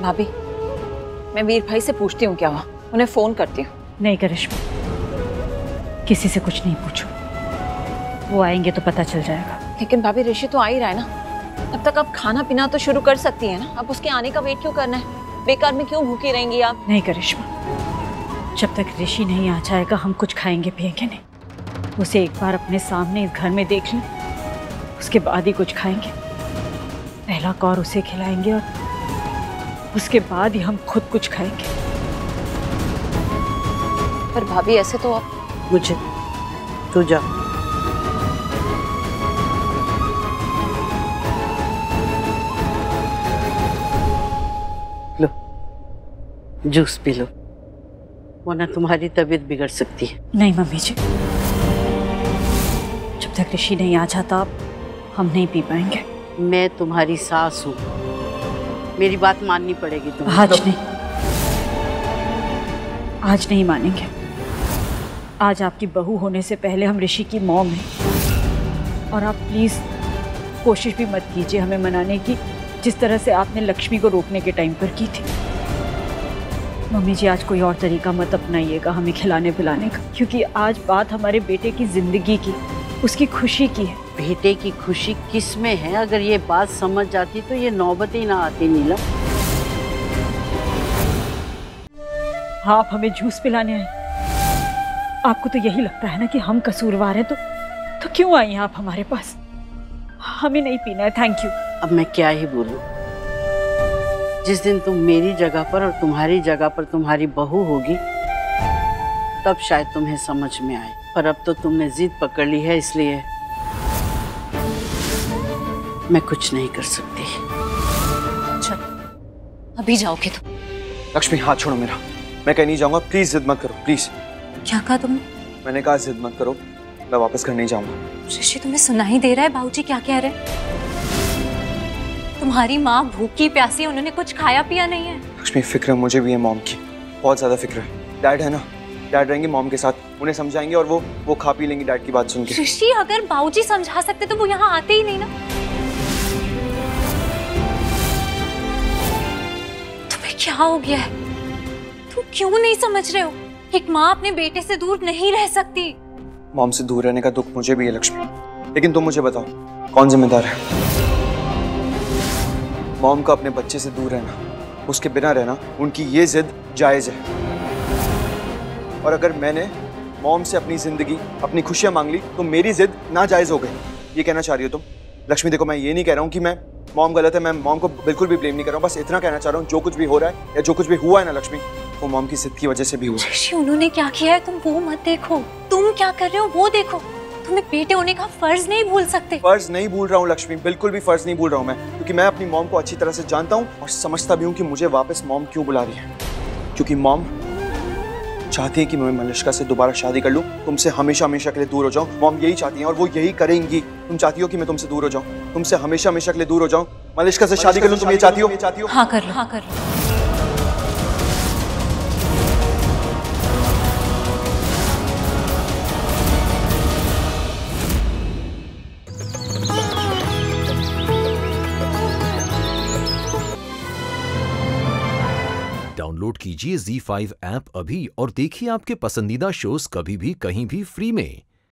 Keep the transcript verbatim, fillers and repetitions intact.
भाभी, मैं वीर भाई से पूछती हूँ क्या हुआ, उन्हें फोन करती हूँ। नहीं करिश्मा, किसी से कुछ नहीं पूछो, वो आएंगे तो पता चल जाएगा। लेकिन भाभी ऋषि तो आ ही रहा है ना, तब तक आप खाना पीना तो शुरू कर सकती है ना। अब उसके आने का वेट क्यों करना है? बेकार में क्यों भूखी रहेंगी आप? नहीं करिश्मा, जब तक ऋषि नहीं आ जाएगा हम कुछ खाएंगे पिएंगे नहीं। उसे एक बार अपने सामने इस घर में देख लें, उसके बाद ही कुछ खाएंगे। पहला कौर उसे खिलाएंगे और उसके बाद ही हम खुद कुछ खाएंगे। पर भाभी ऐसे तो आप मुझे तू जा। लो जूस पी लो, वरना तुम्हारी तबीयत बिगड़ सकती है। नहीं मम्मी जी, जब तक ऋषि नहीं आ जाता हम नहीं पी पाएंगे। मैं तुम्हारी सास हूँ, मेरी बात माननी पड़ेगी तुम्हें। आज नहीं, आज नहीं मानेंगे। आज आपकी बहू होने से पहले हम ऋषि की मॉम हैं, और आप प्लीज कोशिश भी मत कीजिए हमें मनाने की, जिस तरह से आपने लक्ष्मी को रोकने के टाइम पर की थी। मम्मी जी, आज कोई और तरीका मत अपनाइएगा हमें खिलाने पिलाने का, क्योंकि आज बात हमारे बेटे की जिंदगी की, उसकी खुशी की है। बेटे की खुशी किस में है? अगर ये बात समझ जाती तो ये नौबत ही ना आती नीलम। हाँ, आप हमें जूस पिलाने आए। आपको तो यही लगता है ना कि हम कसूरवार हैं, तो तो क्यों आई हैं आप हमारे पास? हमें नहीं पीना है, थैंक यू। अब मैं क्या ही बोलूं। जिस दिन तुम मेरी जगह पर और तुम्हारी जगह पर तुम्हारी बहू होगी, तब शायद तुम्हें समझ में आए। पर अब तो तुमने जिद पकड़ ली है, इसलिए मैं कुछ नहीं कर सकती। चलो अभी जाओगे तो? लक्ष्मी हाथ छोड़ो मेरा, मैं कहीं नहीं जाऊंगा, प्लीज जिद मत करो प्लीज। क्या कहा तुमने? मैंने कहा जिद मत करो, मैं वापस घर नहीं जाऊंगा। ऋषि तुम्हें सुना ही दे रहा है बाबूजी क्या कह रहे हैं? तुम्हारी माँ भूखी प्यासी, उन्होंने कुछ खाया पिया नहीं है। लक्ष्मी फिक्र है मुझे भी है मॉम की, बहुत ज्यादा फिक्र है। डैड है ना, डैड रहेंगे मॉम के साथ, उन्हें समझाएंगे और वो वो खा पी लेंगी डैड की बात सुन के। ऋषि, अगर बाबूजी समझा सकते तो वो यहाँ आते ही नहीं ना। तुम्हें क्या हो गया है? तुम क्यों नहीं समझ रहे हो? एक माँ अपने बेटे से दूर नहीं रह सकती। मॉम से दूर रहने का दुख मुझे भी है लक्ष्मी, लेकिन तुम मुझे बताओ कौन जिम्मेदार है? मॉम का अपने बच्चे से दूर रहना, उसके बिना रहना, उनकी ये जिद जायज है। और अगर मैंने मॉम से अपनी जिंदगी, अपनी खुशियां मांग ली तो मेरी जिद नाजायज हो गई, ये कहना चाह रही हो तुम? लक्ष्मी देखो, मैं ये नहीं कह रहा हूँ कि मैं मॉम गलत है, मैं मॉम को बिल्कुल भी ब्लेम नहीं कर रहा हूँ, बस इतना कहना चाह रहा हूँ जो कुछ भी हो रहा है या जो कुछ भी हुआ है ना लक्ष्मी, वो मॉम की जिद की वजह से भी हुआ। ऋषि, उन्होंने क्या किया है तुम वो मत देखो, तुम क्या कर रहे हो वो देखो। तुम्हें बेटे होने का फर्ज नहीं भूल सकते। फर्ज नहीं भूल रहा हूँ लक्ष्मी, बिल्कुल भी फर्ज नहीं भूल रहा हूँ मैं, क्योंकि मैं अपनी मॉम को अच्छी तरह से जानता हूँ और समझता भी हूँ कि मुझे वापस मॉम क्यों बुला रही है। क्योंकि मॉम चाहती है कि मैं मलिष्का से दोबारा शादी कर लूँ, तुमसे हमेशा हमेशा के लिए दूर हो जाऊँ। मॉम यही चाहती है और वो यही करेंगी। तुम चाहती हो कि मैं तुमसे दूर हो जाऊँ, तुमसे हमेशा हमेशा के लिए दूर हो जाऊँ, मलिष्का से शादी कर लूँ, तुम ये चाहती हो? हाँ कर लो, हाँ कर लो। डाउनलोड कीजिए ज़ी फाइव ऐप अभी और देखिए आपके पसंदीदा शोज कभी भी कहीं भी फ्री में।